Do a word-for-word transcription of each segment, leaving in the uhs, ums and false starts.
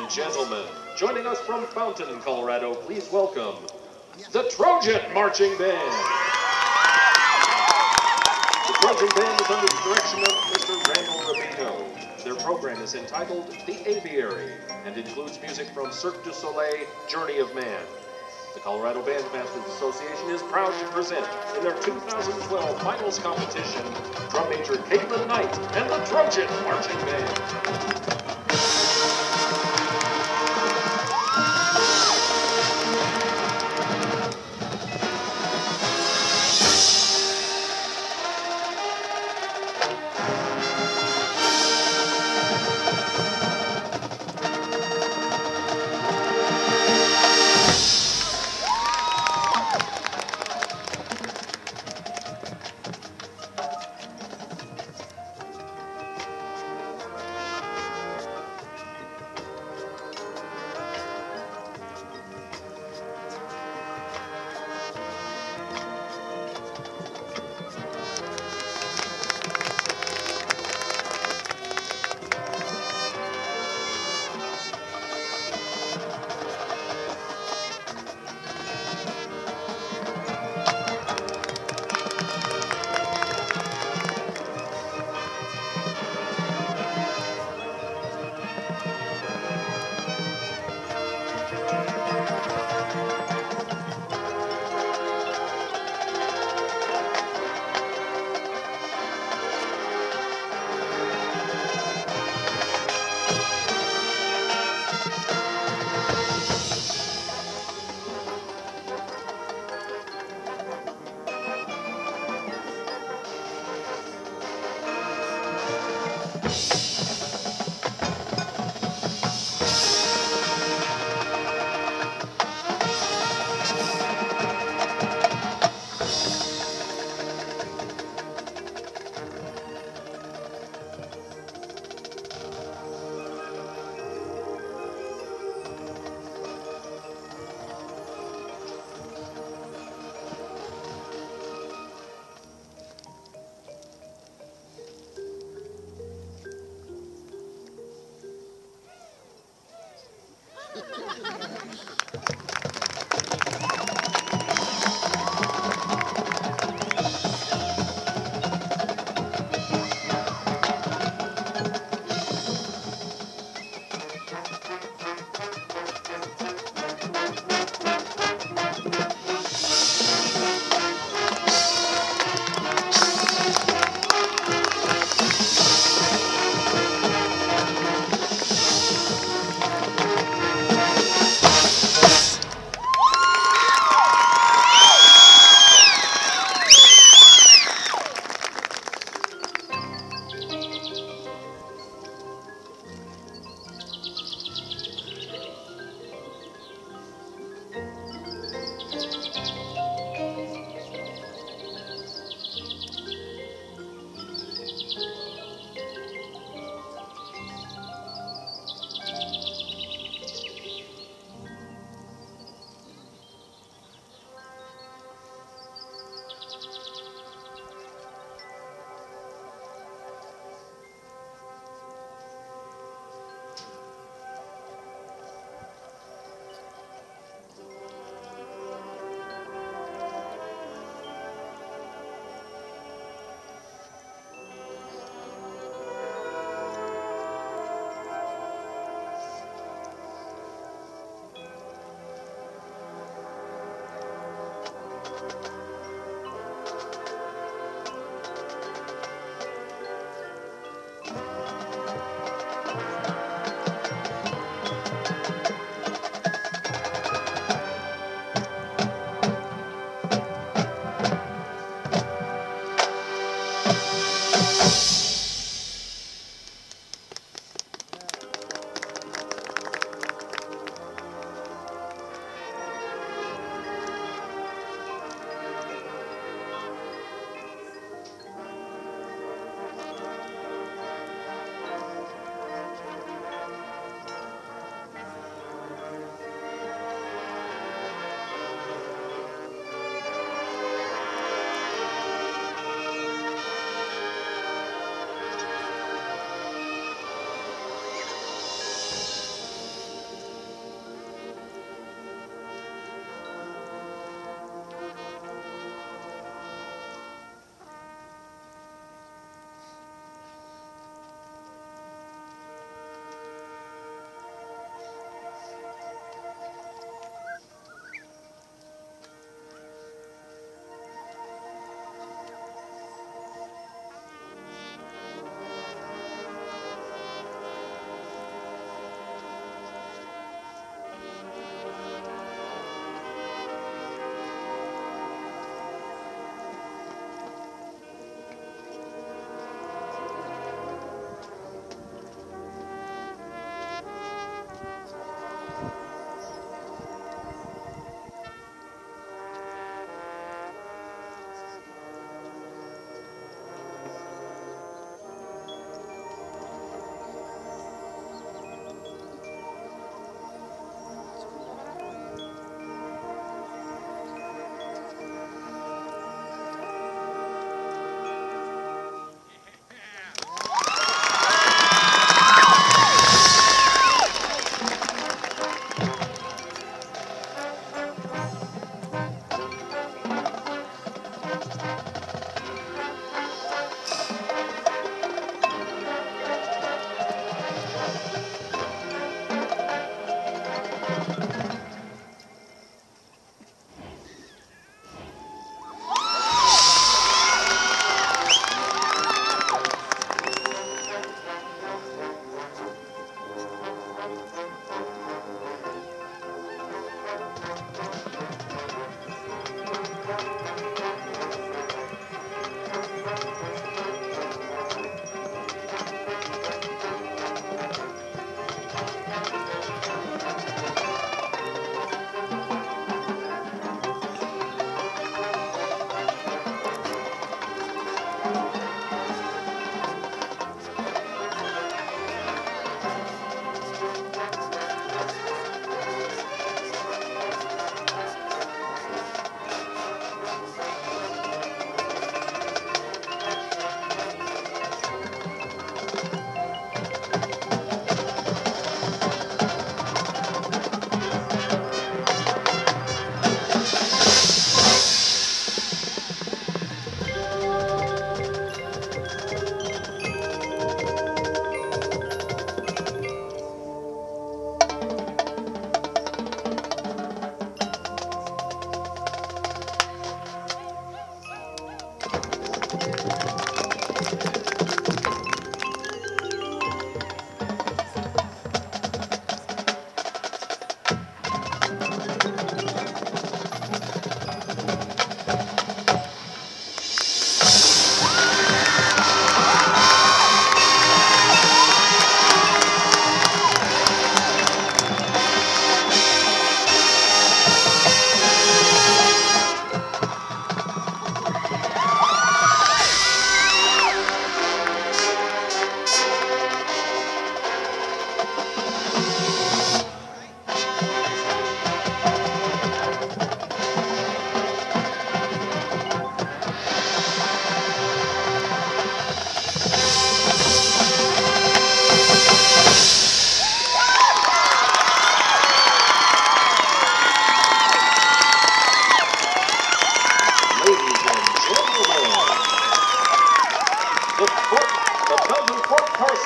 and gentlemen, joining us from Fountain, Colorado, please welcome the Trojan Marching Band. The Trojan Band is under the direction of Mister Randal Rabito. Their program is entitled The Aviary and includes music from Cirque du Soleil, Journey of Man. The Colorado Bandmasters Association is proud to present in their two thousand twelve finals competition, drum major Caitlin Knight and the Trojan Marching Band.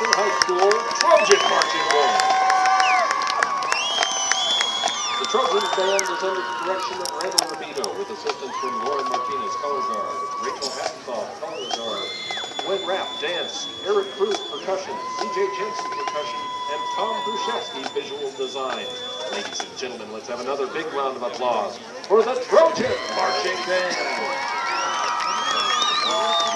Bandmaster High School Trojan Marching Band. The Trojans Band is under the direction of Randal Rabito with assistance from Lauren Martinez, color guard, Rachel Hattenbaugh, color guard, Gwen Rapp, dance, Eric Cruz, percussion, C J Jensen, percussion, and Tom Bruszewski, visual design. Ladies and gentlemen, let's have another big round of applause for the Trojan Marching Band.